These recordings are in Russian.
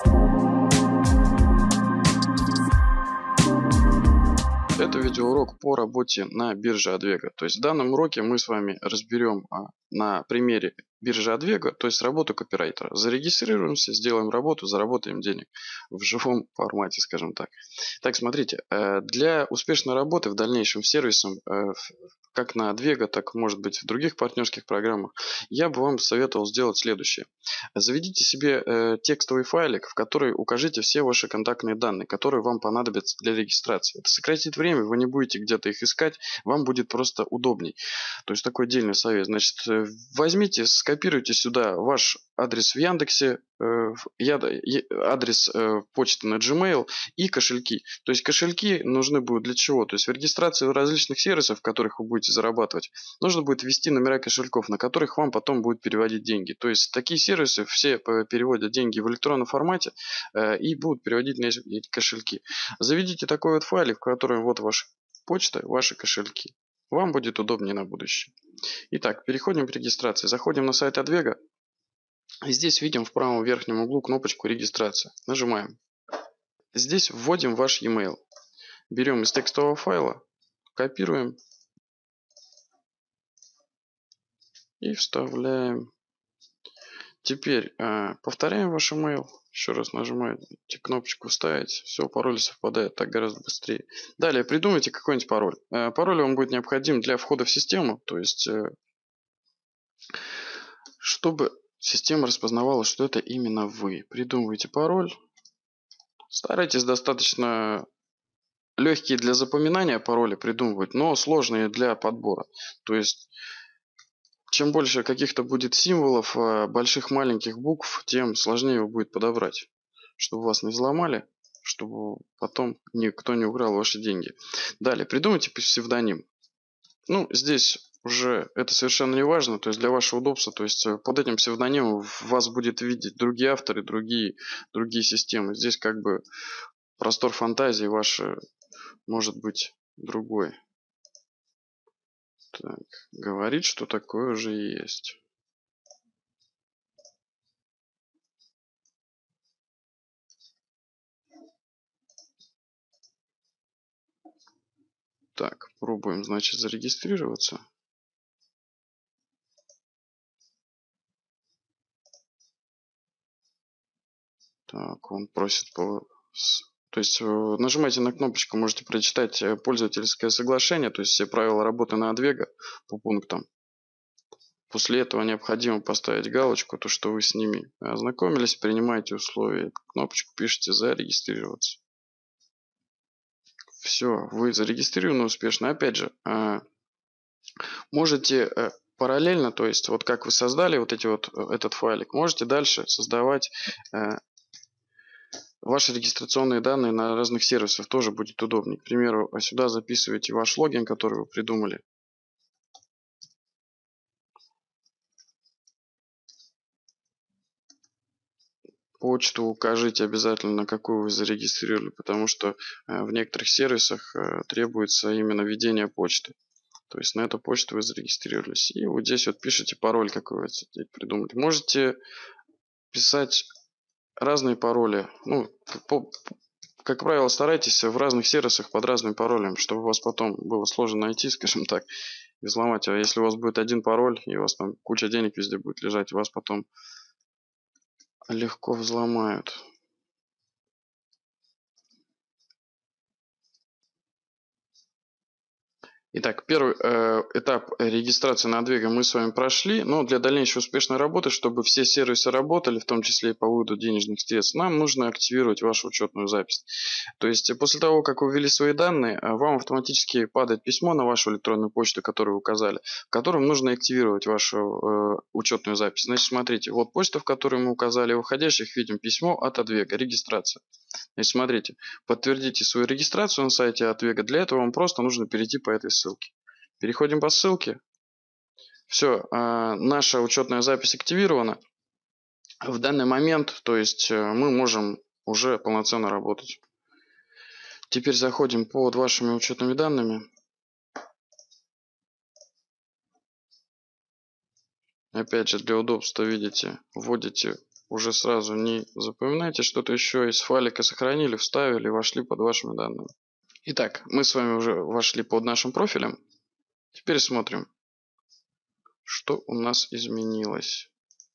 Это видеоурок по работе на бирже Advega. То есть в данном уроке мы с вами разберем на примере биржи Advega, то есть работу копирайтера. Зарегистрируемся, сделаем работу, заработаем денег в живом формате, скажем так. Так, смотрите, для успешной работы в дальнейшем сервисом, как на Advega, так может быть в других партнерских программах, я бы вам советовал сделать следующее. Заведите себе текстовый файлик, в который укажите все ваши контактные данные, которые вам понадобятся для регистрации. Это сократит время, вы не будете где-то их искать, вам будет просто удобней. То есть такой отдельный совет. Значит, возьмите, скопируйте сюда ваш адрес в Яндексе, адрес почты на Gmail и кошельки. То есть кошельки нужны будут для чего? То есть в регистрации различных сервисов, в которых вы будете зарабатывать, нужно будет ввести номера кошельков, на которых вам потом будут переводить деньги. То есть такие сервисы все переводят деньги в электронном формате и будут переводить на эти кошельки. Заведите такой вот файлик, в котором вот ваша почта, ваши кошельки. Вам будет удобнее на будущее. Итак, переходим к регистрации. Заходим на сайт Advega. Здесь видим в правом верхнем углу кнопочку «Регистрация». Нажимаем. Здесь вводим ваш e-mail. Берем из текстового файла, копируем и вставляем. Теперь повторяем ваш email. Еще раз нажимаете кнопочку «Вставить». Все, пароль совпадает, так гораздо быстрее. Далее придумайте какой-нибудь пароль. Пароль вам будет необходим для входа в систему. То есть, чтобы система распознавала, что это именно вы. Придумывайте пароль. Старайтесь достаточно легкие для запоминания пароли придумывать, но сложные для подбора. То есть, чем больше каких-то будет символов, больших, маленьких букв, тем сложнее его будет подобрать. Чтобы вас не взломали, чтобы потом никто не украл ваши деньги. Далее, придумайте псевдоним. Ну, здесь уже это совершенно не важно, то есть для вашего удобства, то есть под этим псевдонимом вас будет видеть другие авторы, другие системы. Здесь как бы простор фантазии ваш может быть другой. Так, говорит, что такое уже есть. Так, пробуем, значит, зарегистрироваться. Так, он просит То есть нажимаете на кнопочку, можете прочитать пользовательское соглашение, то есть все правила работы на Advega по пунктам. После этого необходимо поставить галочку, то что вы с ними ознакомились, принимаете условия, кнопочку пишите «Зарегистрироваться». Все, вы зарегистрированы успешно. Опять же, можете параллельно, то есть вот как вы создали вот этот файлик, можете дальше создавать ваши регистрационные данные на разных сервисах, тоже будет удобнее. К примеру, сюда записываете ваш логин, который вы придумали. Почту укажите обязательно, на какую вы зарегистрировали, потому что в некоторых сервисах требуется именно введение почты. То есть на эту почту вы зарегистрировались. И вот здесь вот пишите пароль, какой вы хотите придумать. Можете писать разные пароли. Ну, как правило, старайтесь в разных сервисах под разным паролем, чтобы вас потом было сложно найти, скажем так, и взломать. А если у вас будет один пароль, и у вас там куча денег везде будет лежать, вас потом легко взломают. Итак, первый этап регистрации на Advega мы с вами прошли, но для дальнейшей успешной работы, чтобы все сервисы работали, в том числе и по выводу денежных средств, нам нужно активировать вашу учетную запись. То есть после того, как вы ввели свои данные, вам автоматически падает письмо на вашу электронную почту, которую вы указали, в котором нужно активировать вашу учетную запись. Значит, смотрите, вот почта, в которую мы указали, в выходящих видим письмо от Advega, регистрация. Значит, смотрите, подтвердите свою регистрацию на сайте Advega. Для этого вам просто нужно перейти по этой ссылке. Переходим по ссылке. Все, наша учетная запись активирована. В данный момент, то есть мы можем уже полноценно работать. Теперь заходим под вашими учетными данными. Опять же, для удобства, видите, вводите уже сразу не запоминайте, что-то еще из файлика сохранили, вставили, вошли под вашими данными. Итак, мы с вами уже вошли под нашим профилем. Теперь смотрим, что у нас изменилось.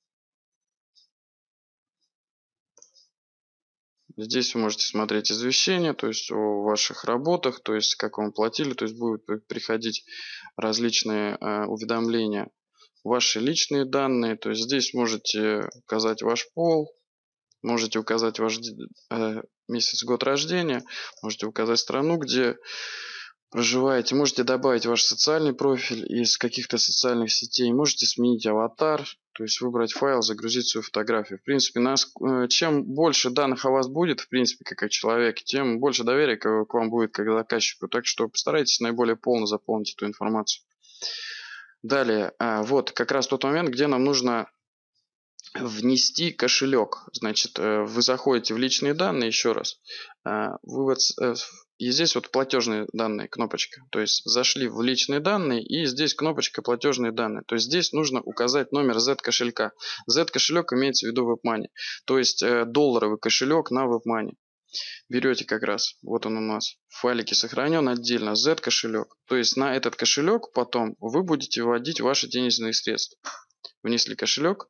Здесь вы можете смотреть извещения, то есть о ваших работах, то есть как вам платили, то есть будут приходить различные уведомления. Ваши личные данные, то есть здесь можете указать ваш пол, можете указать ваш месяц, год рождения, можете указать страну, где проживаете, можете добавить ваш социальный профиль из каких-то социальных сетей, можете сменить аватар, то есть выбрать файл, загрузить свою фотографию. В принципе, чем больше данных о вас будет, в принципе, как о человеке, тем больше доверия к вам будет как заказчику. Так что постарайтесь наиболее полно заполнить эту информацию. Далее, вот как раз тот момент, где нам нужно внести кошелек. Значит, вы заходите в личные данные еще раз. Вывод, и здесь вот платежные данные, кнопочка. То есть зашли в личные данные, и здесь кнопочка платежные данные. То есть здесь нужно указать номер Z кошелька. Z кошелек имеется в виду WebMoney. То есть долларовый кошелек на WebMoney. Берете как раз, вот он у нас в файлике сохранен отдельно, Z кошелек. То есть на этот кошелек потом вы будете вводить ваши денежные средства. Внесли кошелек.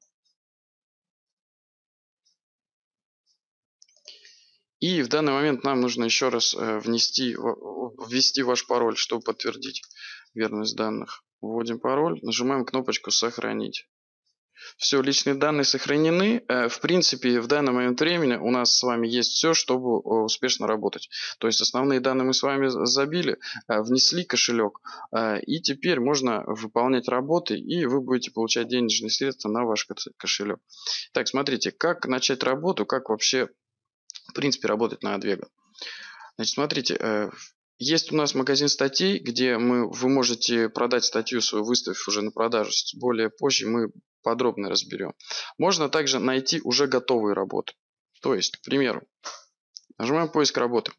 И в данный момент нам нужно еще раз ввести ваш пароль, чтобы подтвердить верность данных. Вводим пароль, нажимаем кнопочку «Сохранить». Все, личные данные сохранены. В принципе, в данный момент времени у нас с вами есть все, чтобы успешно работать. То есть основные данные мы с вами забили, внесли кошелек, и теперь можно выполнять работы, и вы будете получать денежные средства на ваш кошелек. Так, смотрите, как начать работу, как вообще в принципе работать на Advego. Значит, смотрите, есть у нас магазин статей, где вы можете продать статью свою, выставив уже на продажу. Более позже мы подробно разберем. Можно также найти уже готовые работы. То есть, к примеру, нажимаем поиск работы.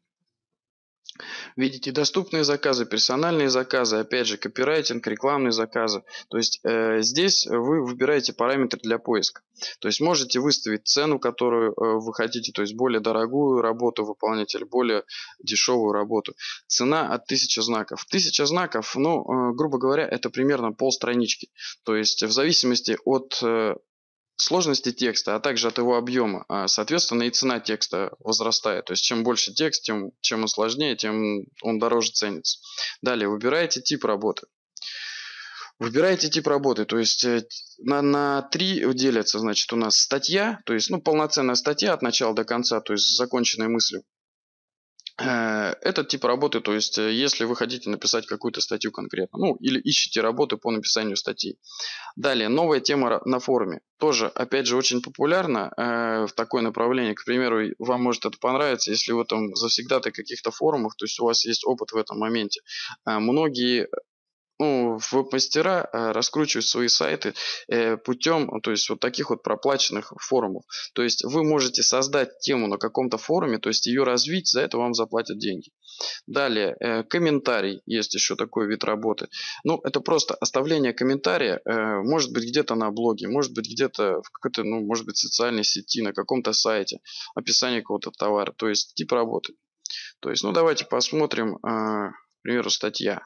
Видите доступные заказы, персональные заказы, опять же копирайтинг, рекламные заказы. То есть здесь вы выбираете параметры для поиска. То есть можете выставить цену, которую вы хотите, то есть более дорогую работу выполнять или более дешевую работу. Цена от 1000 знаков. 1000 знаков, ну, грубо говоря, это примерно полстранички. То есть в зависимости от сложности текста, а также от его объема, соответственно, и цена текста возрастает. То есть, чем больше текст, чем он сложнее, тем он дороже ценится. Далее, выбираете тип работы. Выбираете тип работы, то есть на 3 делятся, значит, у нас статья, то есть, ну, полноценная статья от начала до конца, то есть с законченной мыслью. Этот тип работы, то есть если вы хотите написать какую-то статью конкретно, ну или ищете работу по написанию статей. Далее, новая тема на форуме. Тоже, опять же, очень популярно в такое направление. К примеру, вам может это понравиться, если вы там завсегдаты каких-то форумах, то есть у вас есть опыт в этом моменте. Многие веб-мастера раскручивают свои сайты путем, то есть вот таких вот проплаченных форумов. То есть вы можете создать тему на каком-то форуме, то есть ее развить, за это вам заплатят деньги. Далее, комментарий, есть еще такой вид работы. Ну, это просто оставление комментария, может быть где-то на блоге, может быть где-то в какой-то, ну, может быть социальной сети, на каком-то сайте, описание какого-то товара, то есть тип работы. То есть, ну, давайте посмотрим, к примеру, статья.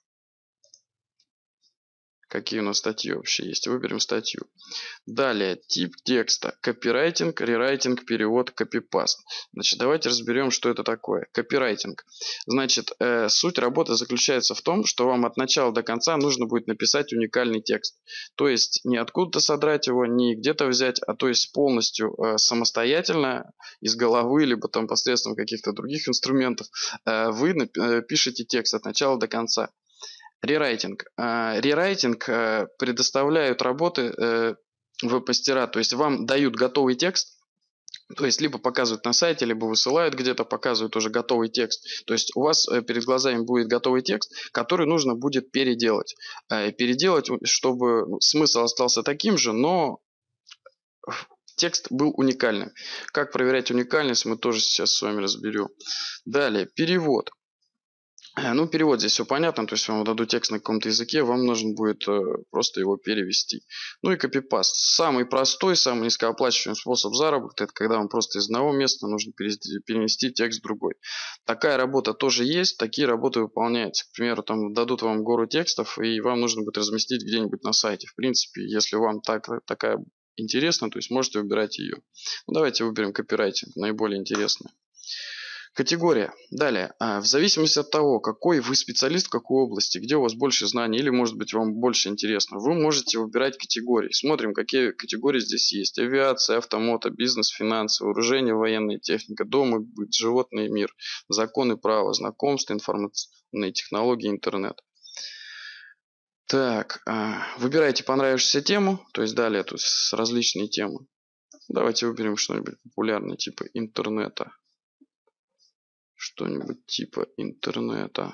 Какие у нас статьи вообще есть. Выберем статью. Далее, тип текста. Копирайтинг, рерайтинг, перевод, копипаст. Значит, давайте разберем, что это такое. Копирайтинг. Значит, суть работы заключается в том, что вам от начала до конца нужно будет написать уникальный текст. То есть, не откуда-то содрать его, не где-то взять, а то есть полностью самостоятельно, из головы, либо там посредством каких-то других инструментов, вы пишете текст от начала до конца. Рерайтинг. Рерайтинг предоставляют работы веб-мастера, то есть вам дают готовый текст, то есть либо показывают на сайте, либо высылают где-то, показывают уже готовый текст. То есть у вас перед глазами будет готовый текст, который нужно будет переделать. Переделать, чтобы смысл остался таким же, но текст был уникальным. Как проверять уникальность, мы тоже сейчас с вами разберем. Далее, перевод. Ну, перевод здесь все понятно, то есть вам дадут текст на каком-то языке, вам нужно будет просто его перевести. Ну и копипаст. Самый простой, самый низкооплачиваемый способ заработка, это когда вам просто из одного места нужно перенести текст в другой. Такая работа тоже есть, такие работы выполняются. К примеру, там дадут вам гору текстов, и вам нужно будет разместить где-нибудь на сайте. В принципе, если вам такая интересна, то есть можете выбирать ее. Ну, давайте выберем копирайтинг, наиболее интересный. Категория. Далее. В зависимости от того, какой вы специалист в какой области, где у вас больше знаний или, может быть, вам больше интересно, вы можете выбирать категории. Смотрим, какие категории здесь есть. Авиация, автомото, бизнес, финансы, вооружение, военная техника, дом и быт, животный мир, законы права, знакомства, информационные технологии, интернет. Так, выбирайте понравившуюся тему, то есть далее тут различные темы. Давайте выберем что-нибудь популярное, типа интернета. Что-нибудь типа интернета.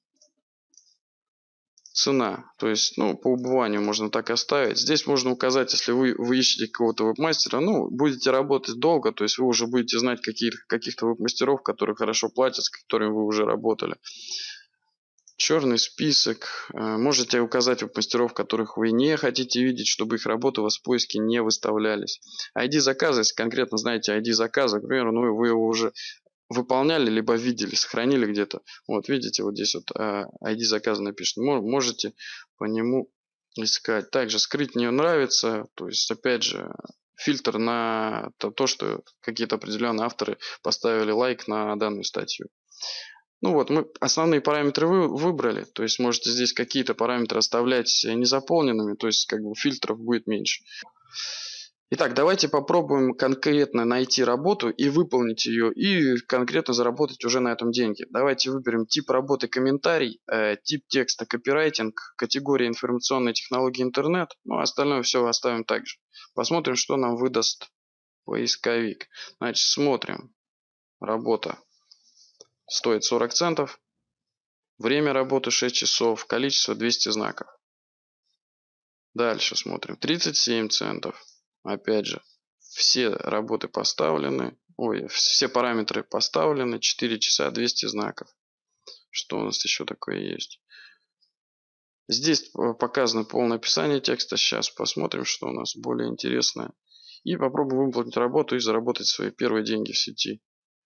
Цена. То есть, ну, по убыванию можно так оставить. Здесь можно указать, если вы ищете какого-то веб-мастера, ну, будете работать долго, то есть вы уже будете знать каких-то веб-мастеров, которые хорошо платят, с которыми вы уже работали. Черный список. Можете указать веб-мастеров, которых вы не хотите видеть, чтобы их работы у вас в поиске не выставлялись. ID заказа, если конкретно знаете ID заказа, к примеру, ну, вы его уже выполняли, либо видели, сохранили где-то. Вот видите, вот здесь вот ID заказа написано. Можете по нему искать. Также скрыть не нравится. То есть, опять же, фильтр на то, что какие-то определенные авторы поставили лайк на данную статью. Ну вот, мы основные параметры выбрали. То есть, можете здесь какие-то параметры оставлять незаполненными. То есть, как бы фильтров будет меньше. Итак, давайте попробуем конкретно найти работу и выполнить ее, и конкретно заработать уже на этом деньги. Давайте выберем тип работы комментарий, тип текста копирайтинг, категория информационные технологии интернет, ну а остальное все оставим так же. Посмотрим, что нам выдаст поисковик. Значит, смотрим. Работа стоит 40 центов, время работы 6 часов, количество 200 знаков. Дальше смотрим. 37 центов. Опять же, все работы поставлены. Ой, все параметры поставлены. 4 часа 200 знаков. Что у нас еще такое есть? Здесь показано полное описание текста. Сейчас посмотрим, что у нас более интересное. И попробуем выполнить работу и заработать свои первые деньги в сети.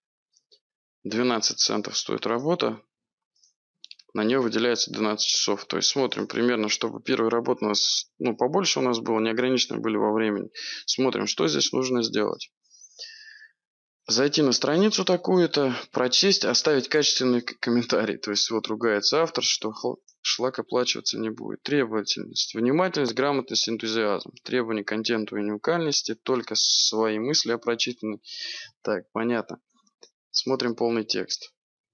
12 центов стоит работа. На нее выделяется 12 часов. То есть смотрим примерно, чтобы первая работа у нас, ну, побольше у нас было, неограниченно были во времени. Смотрим, что здесь нужно сделать. Зайти на страницу такую-то, прочесть, оставить качественный комментарий. То есть вот ругается автор, что шлак оплачиваться не будет. Требовательность, внимательность, грамотность, энтузиазм. Требования к контенту и уникальности, только свои мысли о прочитанной. Так, понятно. Смотрим полный текст.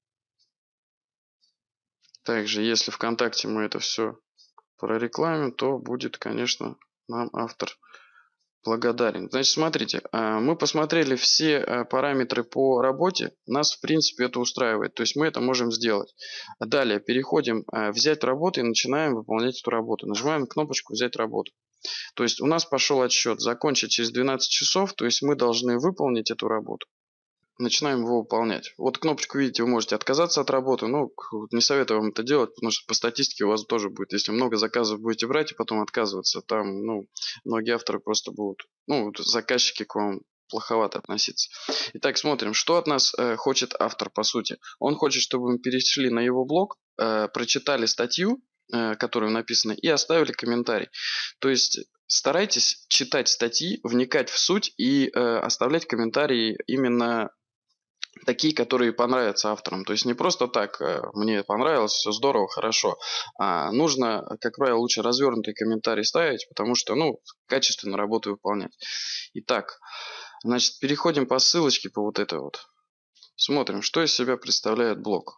Также, если ВКонтакте мы это все прорекламим, то будет, конечно, нам автор благодарен. Значит, смотрите, мы посмотрели все параметры по работе, нас в принципе это устраивает, то есть мы это можем сделать. Далее переходим взять работу и начинаем выполнять эту работу. Нажимаем кнопочку взять работу. То есть у нас пошел отсчет закончить через 12 часов, то есть мы должны выполнить эту работу. Начинаем его выполнять. Вот кнопочку видите, вы можете отказаться от работы, но не советую вам это делать, потому что по статистике у вас тоже будет, если много заказов будете брать и потом отказываться, там, ну, многие авторы просто будут, ну, заказчики к вам плоховато относиться. Итак, смотрим, что от нас хочет автор по сути. Он хочет, чтобы мы перешли на его блог, прочитали статью, которую написано, и оставили комментарий. То есть старайтесь читать статьи, вникать в суть и оставлять комментарии именно такие, которые понравятся авторам. То есть не просто так, мне понравилось, все здорово, хорошо. А нужно, как правило, лучше развернутый комментарий ставить, потому что, ну, качественно работу выполнять. Итак, значит, переходим по ссылочке, по вот этой вот. Смотрим, что из себя представляет блог.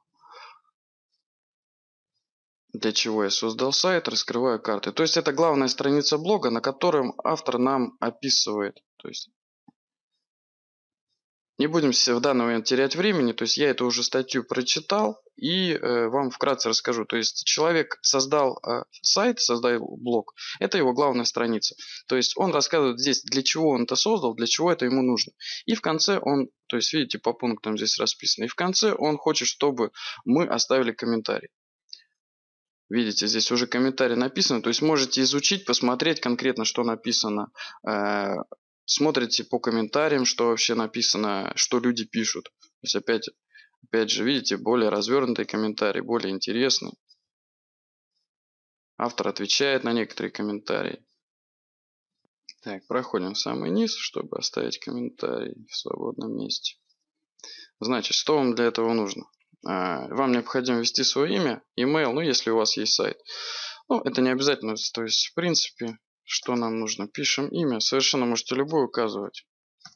Для чего я создал сайт, раскрываю карты. То есть это главная страница блога, на котором автор нам описывает. То есть Не будем в данный момент терять времени, то есть я эту уже статью прочитал и вам вкратце расскажу. То есть человек создал сайт, создал блог, это его главная страница. То есть он рассказывает здесь, для чего он это создал, для чего это ему нужно. И в конце он, то есть видите, по пунктам здесь расписано, и в конце он хочет, чтобы мы оставили комментарий. Видите, здесь уже комментарий написан, то есть можете изучить, посмотреть конкретно, что написано. Смотрите по комментариям, что вообще написано, что люди пишут. То есть опять же, видите, более развернутый комментарий, более интересный. Автор отвечает на некоторые комментарии. Так, проходим в самый низ, чтобы оставить комментарий в свободном месте. Значит, что вам для этого нужно? Вам необходимо ввести свое имя, email, ну если у вас есть сайт. Ну, это не обязательно, то есть в принципе, что нам нужно? Пишем имя, совершенно можете любое указывать.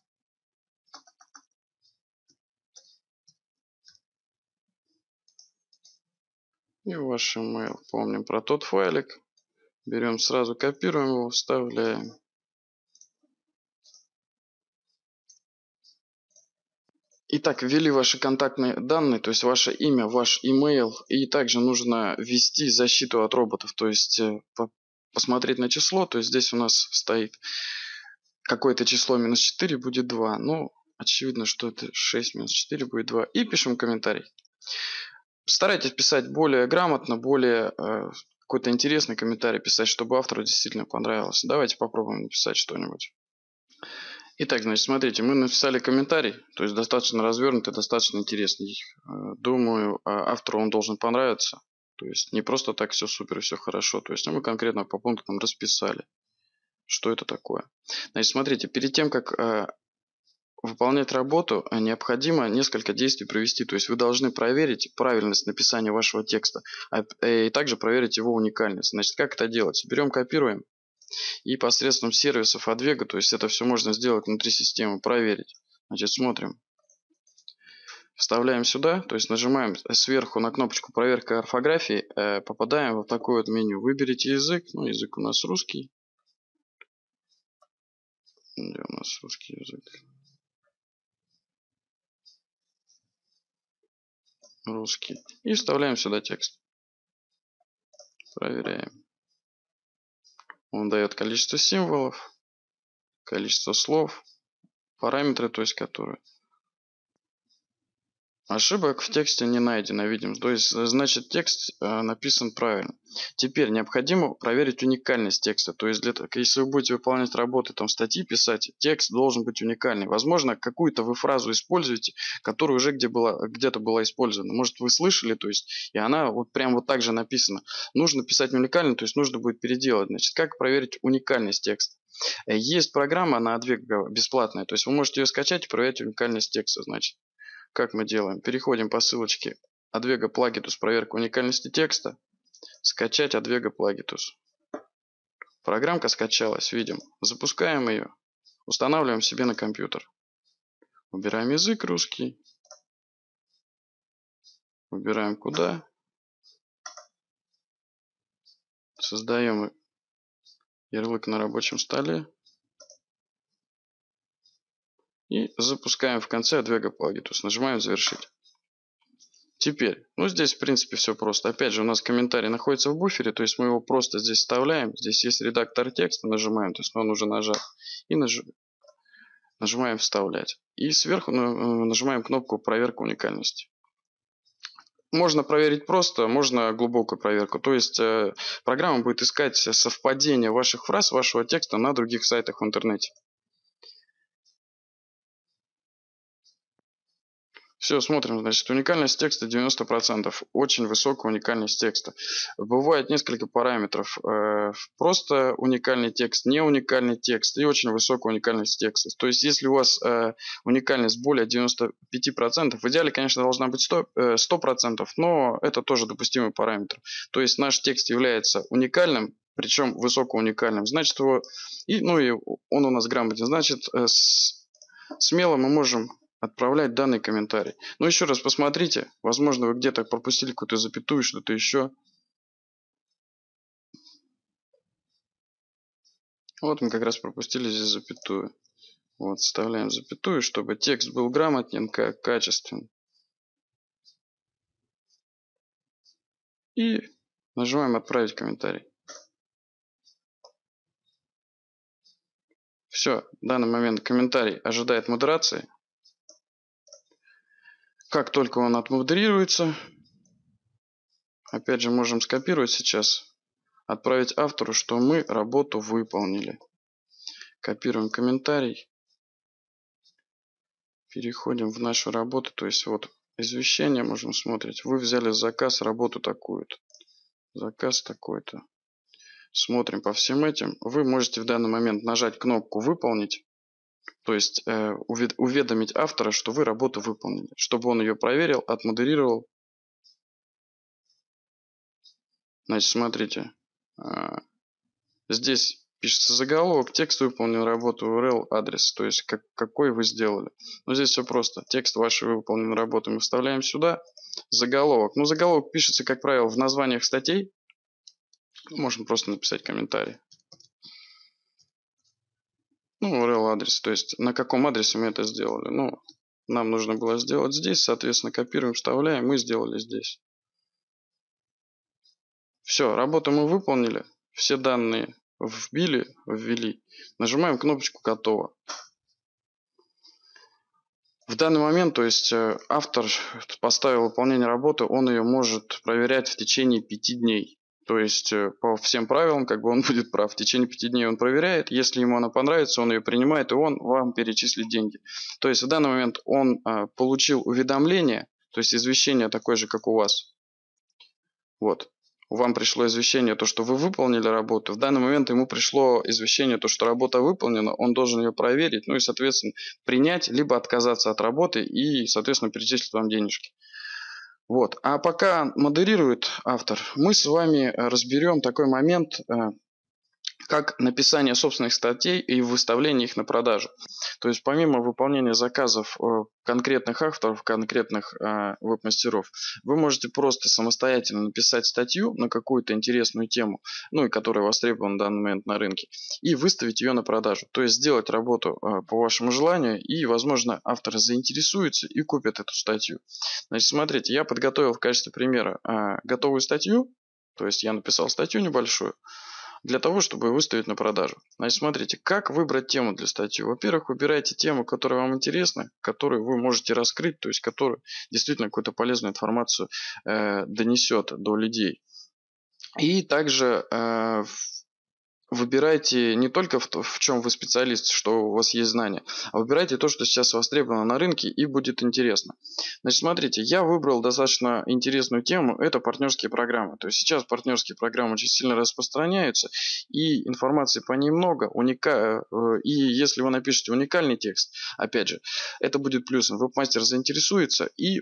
И ваш email. Помним про тот файлик. Берем сразу, копируем его, вставляем. Итак, ввели ваши контактные данные, то есть ваше имя, ваш email. И также нужно ввести защиту от роботов, то есть посмотреть на число. То есть здесь у нас стоит какое-то число минус 4 будет 2. Ну, очевидно, что это 6 минус 4 будет 2. И пишем комментарий. Старайтесь писать более грамотно, более какой-то интересный комментарий писать, чтобы автору действительно понравилось. Давайте попробуем написать что-нибудь. Итак, значит, смотрите, мы написали комментарий, то есть достаточно развернутый, достаточно интересный. Думаю, автору он должен понравиться. То есть не просто так все супер, все хорошо. То есть мы конкретно по пунктам расписали, что это такое. Значит, смотрите, перед тем, как выполнять работу, необходимо несколько действий провести. То есть вы должны проверить правильность написания вашего текста и также проверить его уникальность. Значит, как это делать? Берем, копируем и посредством сервисов Advega, то есть это все можно сделать внутри системы, проверить. Значит, смотрим. Вставляем сюда, то есть нажимаем сверху на кнопочку проверка орфографии, попадаем в такое вот меню. Выберите язык, ну язык у нас русский. Где у нас русский язык? Русский. И вставляем сюда текст. Проверяем. Он дает количество символов, количество слов, параметры, то есть которые. Ошибок в тексте не найдено, видим. То есть, значит, текст написан правильно. Теперь необходимо проверить уникальность текста. То есть, если вы будете выполнять работы, там, статьи писать, текст должен быть уникальный. Возможно, какую-то вы фразу используете, которая уже где-то была использована. Может, вы слышали, то есть, и она вот прям вот так же написана. Нужно писать уникально, то есть, нужно будет переделать. Значит, как проверить уникальность текста? Есть программа на Advega бесплатная, то есть, вы можете ее скачать и проверять уникальность текста, значит. Как мы делаем? Переходим по ссылочке Advega Plagitus проверка уникальности текста. Скачать Advega Plagitus. Программка скачалась, видим. Запускаем ее. Устанавливаем себе на компьютер. Выбираем язык русский. Выбираем куда. Создаем ярлык на рабочем столе. И запускаем в конце Advega Plagitus. Нажимаем завершить. Теперь, ну здесь в принципе все просто. Опять же у нас комментарий находится в буфере, то есть мы его просто здесь вставляем. Здесь есть редактор текста, нажимаем, то есть он уже нажал. И нажимаем вставлять. И сверху нажимаем кнопку проверка уникальности. Можно проверить просто, можно глубокую проверку. То есть программа будет искать совпадение ваших фраз, вашего текста на других сайтах в интернете. Все, смотрим, значит, уникальность текста 90%. Очень высокая уникальность текста. Бывает несколько параметров. Просто уникальный текст, не уникальный текст и очень высокая уникальность текста. То есть, если у вас уникальность более 95%, в идеале, конечно, должна быть 100%, но это тоже допустимый параметр. То есть, наш текст является уникальным, причем высокоуникальным. Значит, и он у нас грамотен. Значит, смело мы можем отправлять данный комментарий. Но еще раз посмотрите. Возможно, вы где-то пропустили какую-то запятую, что-то еще. Вот мы как раз пропустили здесь запятую. Вот, вставляем запятую, чтобы текст был грамотен, качествен. И нажимаем «Отправить комментарий». Все, в данный момент комментарий ожидает модерации. Как только он отмодерируется, опять же можем скопировать сейчас, отправить автору, что мы работу выполнили. Копируем комментарий. Переходим в нашу работу. То есть вот извещение можем смотреть. Вы взяли заказ, работу такую-то. Заказ такой-то. Смотрим по всем этим. Вы можете в данный момент нажать кнопку «Выполнить». То есть уведомить автора, что вы работу выполнили. Чтобы он ее проверил, отмодерировал. Значит, смотрите. Здесь пишется заголовок, текст выполнил работу, URL, адрес, то есть какой вы сделали. Но здесь все просто. Текст вашей выполненной работы мы вставляем сюда. Заголовок. Ну, заголовок пишется, как правило, в названиях статей. Можно просто написать комментарий. Ну, URL, адрес, то есть на каком адресе мы это сделали. Ну, нам нужно было сделать здесь, соответственно, копируем, вставляем, мы сделали здесь. Все, работу мы выполнили, все данные ввели, нажимаем кнопочку «Готово». В данный момент, то есть автор поставил выполнение работы, он ее может проверять в течение 5 дней. То есть по всем правилам, как бы он будет прав. В течение 5 дней он проверяет. Если ему она понравится, он ее принимает, и он вам перечислит деньги. То есть в данный момент он получил уведомление, то есть извещение такое же, как у вас. Вот. Вам пришло извещение, то, что вы выполнили работу. В данный момент ему пришло извещение, то, что работа выполнена. Он должен ее проверить, ну и, соответственно, принять, либо отказаться от работы и, соответственно, перечислить вам денежки. Вот. А пока модерирует автор, мы с вами разберем такой момент, как написание собственных статей и выставление их на продажу. То есть помимо выполнения заказов конкретных авторов, конкретных веб-мастеров, вы можете просто самостоятельно написать статью на какую-то интересную тему, ну и которая востребована в данный момент на рынке, и выставить ее на продажу. То есть сделать работу по вашему желанию, и, возможно, автор заинтересуется и купит эту статью. Значит, смотрите, я подготовил в качестве примера готовую статью, то есть я написал статью небольшую, для того, чтобы выставить на продажу. Значит, смотрите, как выбрать тему для статьи. Во-первых, выбирайте тему, которая вам интересна, которую вы можете раскрыть, то есть которая действительно какую-то полезную информацию донесет до людей. И также выбирайте не только в чем вы специалист, что у вас есть знания, а выбирайте то, что сейчас востребовано на рынке и будет интересно. Значит, смотрите, я выбрал достаточно интересную тему, это партнерские программы. То есть сейчас партнерские программы очень сильно распространяются, и информации по ним много. И если вы напишете уникальный текст, опять же, это будет плюсом. Веб-мастер заинтересуется и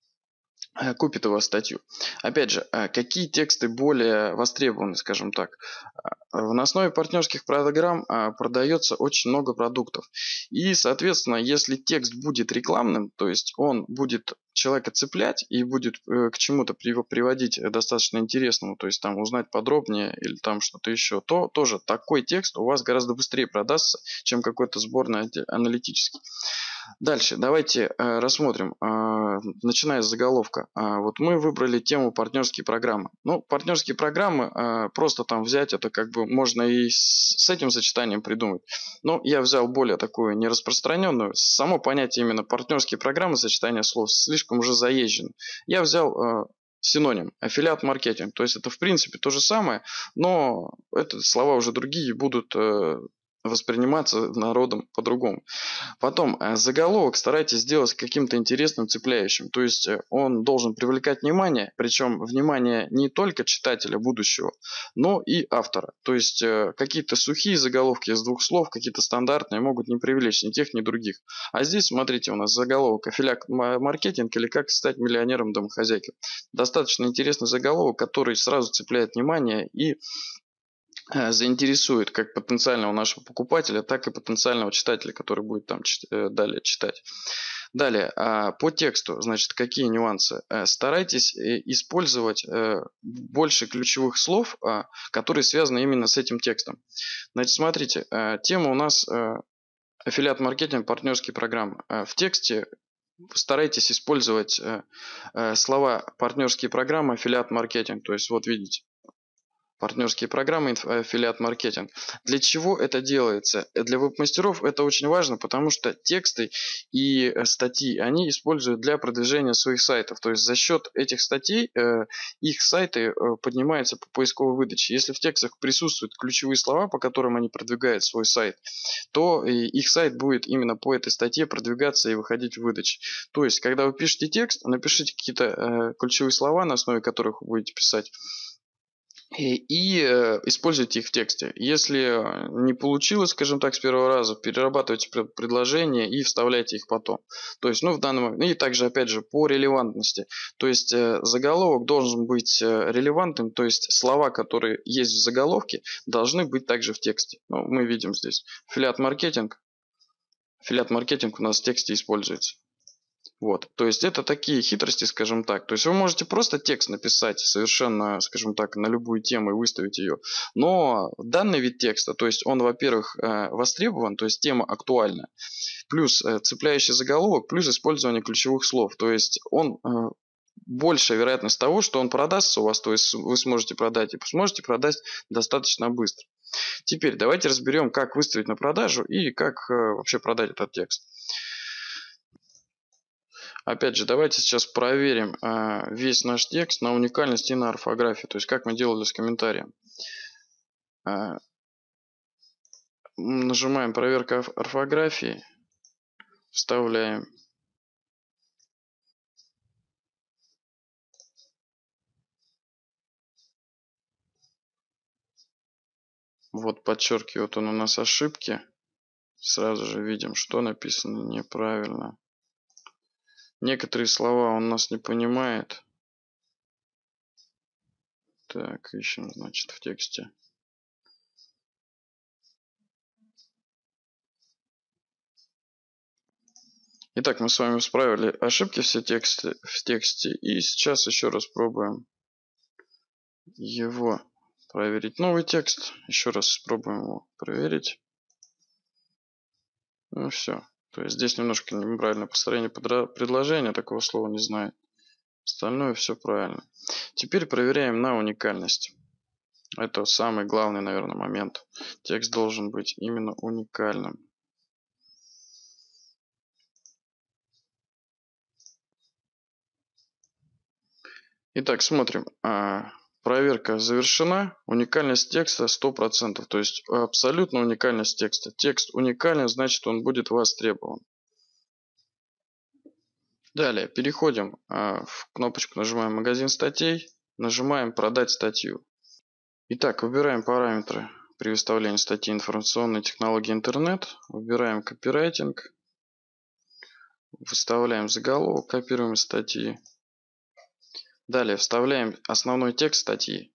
купит у вас статью. Опять же, какие тексты более востребованы, скажем так. На основе партнерских программ продается очень много продуктов. И, соответственно, если текст будет рекламным, то есть он будет человека цеплять и будет к чему-то приводить достаточно интересному, то есть там узнать подробнее или там что-то еще, то тоже такой текст у вас гораздо быстрее продастся, чем какой-то сборный аналитический. Дальше давайте рассмотрим, начиная с заголовка. Вот мы выбрали тему партнерские программы. Ну, партнерские программы, просто там взять, это как бы можно и с этим сочетанием придумать. Но я взял более такую нераспространенную. Само понятие именно партнерские программы, сочетание слов, слишком уже заезжено. Я взял синоним аффилиат-маркетинг. То есть это в принципе то же самое, но это слова уже другие будут восприниматься народом по-другому. Потом, заголовок старайтесь сделать каким-то интересным, цепляющим. То есть он должен привлекать внимание, причем внимание не только читателя будущего, но и автора. То есть какие-то сухие заголовки из двух слов, какие-то стандартные, могут не привлечь ни тех, ни других. А здесь, смотрите, у нас заголовок «Аффилиат-маркетинг» или «Как стать миллионером домохозяйки». Достаточно интересный заголовок, который сразу цепляет внимание и заинтересует как потенциального нашего покупателя, так и потенциального читателя, который будет там далее читать. Далее, по тексту, значит, какие нюансы? Старайтесь использовать больше ключевых слов, которые связаны именно с этим текстом. Значит, смотрите, тема у нас Аффилиат-маркетинг, партнерские программы. В тексте старайтесь использовать слова партнерские программы, аффилиат-маркетинг. То есть вот видите. Партнерские программы, аффилиат-маркетинг. Для чего это делается? Для веб-мастеров это очень важно, потому что тексты и статьи они используют для продвижения своих сайтов. То есть за счет этих статей их сайты поднимаются по поисковой выдаче. Если в текстах присутствуют ключевые слова, по которым они продвигают свой сайт, то их сайт будет именно по этой статье продвигаться и выходить в выдаче. То есть, когда вы пишете текст, напишите какие-то ключевые слова, на основе которых вы будете писать, и используйте их в тексте. Если не получилось, скажем так, с первого раза, перерабатывайте предложения и вставляйте их потом. То есть, в данный момент, и также, опять же, по релевантности. То есть, заголовок должен быть релевантным, то есть, слова, которые есть в заголовке, должны быть также в тексте. Мы видим здесь аффилиат-маркетинг. Аффилиат-маркетинг у нас в тексте используется. Вот, то есть это такие хитрости, скажем так. То есть вы можете просто текст написать совершенно, скажем так, на любую тему и выставить ее. Но данный вид текста, то есть он, во-первых, востребован, то есть тема актуальна, плюс цепляющий заголовок, плюс использование ключевых слов. То есть он большая вероятность того, что он продастся у вас, то есть вы сможете продать и сможете продать достаточно быстро. Теперь давайте разберем, как выставить на продажу и как вообще продать этот текст. Опять же, давайте сейчас проверим весь наш текст на уникальность и на орфографию. То есть, как мы делали с комментарием. Нажимаем проверка орфографии. Вставляем. Вот подчеркивает он у нас ошибки. Сразу же видим, что написано неправильно. Некоторые слова он нас не понимает. Так, ищем, значит, в тексте. Итак, мы с вами исправили ошибки в тексте. И сейчас еще раз пробуем его проверить. Новый текст. Еще раз спробуем его проверить. Ну все. То есть здесь немножко неправильное построение предложения. Такого слова не знает. Остальное все правильно. Теперь проверяем на уникальность. Это самый главный, наверное, момент. Текст должен быть именно уникальным. Итак, смотрим. Проверка завершена. Уникальность текста 100%. То есть абсолютно уникальность текста. Текст уникален, значит он будет востребован. Далее переходим в кнопочку, нажимаем магазин статей. Нажимаем продать статью. Итак, выбираем параметры при выставлении статьи информационные технологии интернет. Выбираем копирайтинг. Выставляем заголовок, копируем из статьи. Далее вставляем основной текст статьи.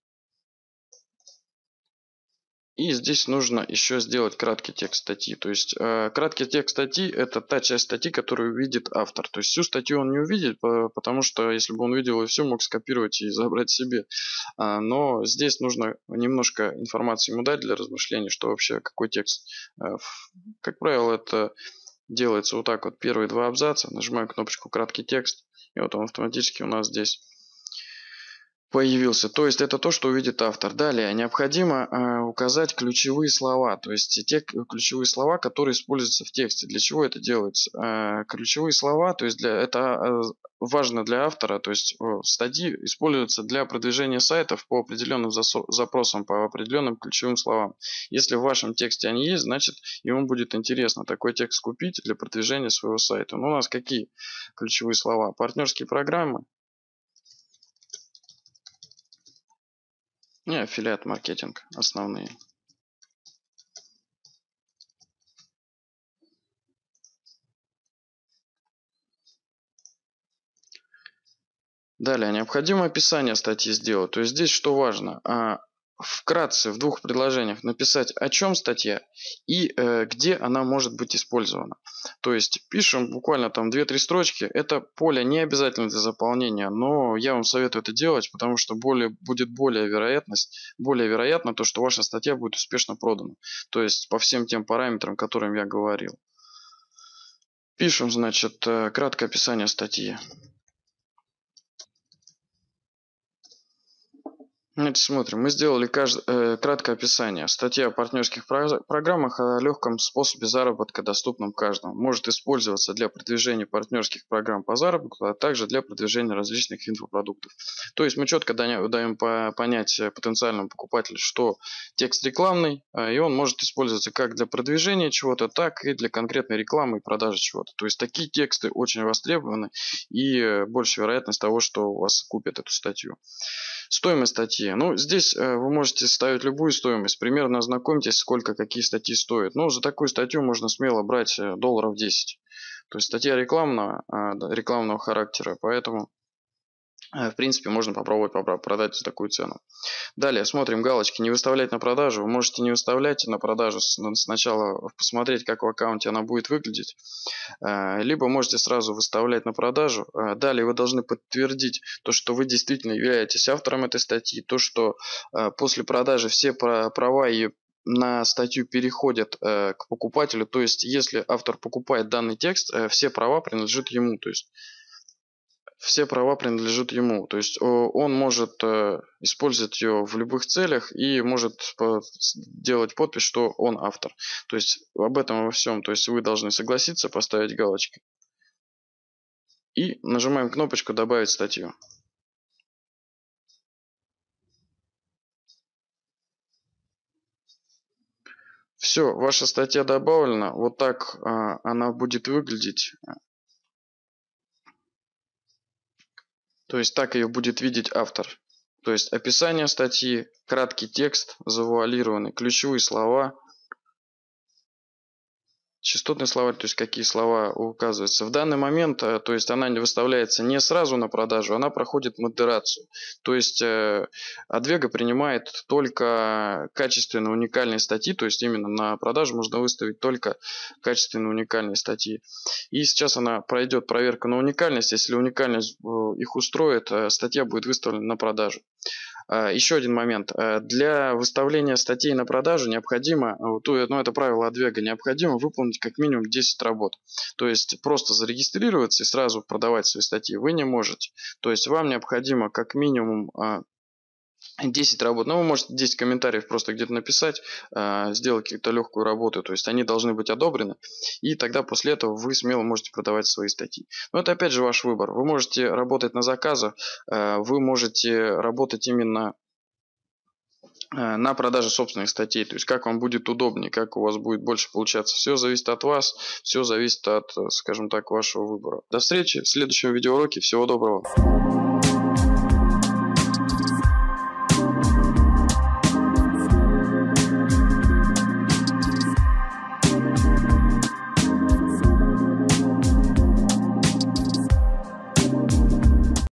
И здесь нужно еще сделать краткий текст статьи. То есть краткий текст статьи это та часть статьи, которую видит автор. То есть всю статью он не увидит, потому что если бы он видел ее всю, мог скопировать и забрать себе. Но здесь нужно немножко информации ему дать для размышления, что вообще какой текст. Как правило, это делается вот так вот. Первые два абзаца. Нажимаем кнопочку краткий текст. И вот он автоматически у нас здесь появился. То есть это то, что увидит автор. Далее необходимо указать ключевые слова. То есть те ключевые слова, которые используются в тексте. Для чего это делается? Ключевые слова, то есть это важно для автора. То есть статьи используются для продвижения сайтов по определенным запросам, по определенным ключевым словам. Если в вашем тексте они есть, значит ему будет интересно такой текст купить для продвижения своего сайта. Ну, у нас какие ключевые слова? Партнерские программы. И аффилиат маркетинг основные. Далее необходимо описание статьи сделать. То есть здесь что важно? Вкратце в двух предложениях написать, о чем статья и где она может быть использована. То есть пишем буквально там 2-3 строчки. Это поле не обязательно для заполнения, но я вам советую это делать, потому что будет более вероятно то, что ваша статья будет успешно продана. То есть по всем тем параметрам, о которых я говорил. Пишем, значит, краткое описание статьи. Значит, смотрим. Мы сделали краткое описание. Статья о партнерских программах о легком способе заработка, доступном каждому. Может использоваться для продвижения партнерских программ по заработку, а также для продвижения различных инфопродуктов. То есть мы четко даем понять потенциальному покупателю, что текст рекламный, и он может использоваться как для продвижения чего-то, так и для конкретной рекламы и продажи чего-то. То есть такие тексты очень востребованы, и больше вероятность того, что у вас купят эту статью. Стоимость статьи. Ну, здесь вы можете ставить любую стоимость. Примерно ознакомьтесь, сколько какие статьи стоят. Ну, за такую статью можно смело брать долларов 10. То есть статья рекламного характера, поэтому в принципе можно попробовать продать за такую цену. Далее смотрим галочки «Не выставлять на продажу». Вы можете не выставлять на продажу, сначала посмотреть, как в аккаунте она будет выглядеть. Либо можете сразу выставлять на продажу. Далее вы должны подтвердить то, что вы действительно являетесь автором этой статьи, то, что после продажи все права и на статью переходят к покупателю. То есть, если автор покупает данный текст, все права принадлежат ему. То есть, все права принадлежат ему. То есть он может использовать ее в любых целях и может делать подпись, что он автор. То есть об этом во всем. То есть вы должны согласиться, поставить галочку. И нажимаем кнопочку «Добавить статью». Все, ваша статья добавлена. Вот так она будет выглядеть. То есть так ее будет видеть автор. То есть описание статьи, краткий текст, завуалированный, ключевые слова, частотный словарь, то есть какие слова указываются. В данный момент, то есть она не выставляется не сразу на продажу, она проходит модерацию. То есть Advega принимает только качественно уникальные статьи, то есть именно на продажу можно выставить только качественно уникальные статьи. И сейчас она пройдет проверку на уникальность. Если уникальность их устроит, статья будет выставлена на продажу. Еще один момент. Для выставления статей на продажу необходимо, ну это правило Advega, необходимо выполнить как минимум 10 работ. То есть просто зарегистрироваться и сразу продавать свои статьи вы не можете. То есть вам необходимо как минимум 10 работ. Ну, вы можете 10 комментариев просто где-то написать, сделать какую-то легкую работу. То есть они должны быть одобрены. И тогда после этого вы смело можете продавать свои статьи. Но это опять же ваш выбор. Вы можете работать на заказах, вы можете работать именно на продаже собственных статей. То есть как вам будет удобнее, как у вас будет больше получаться. Все зависит от вас, все зависит от, скажем так, вашего выбора. До встречи в следующем видеоуроке. Всего доброго.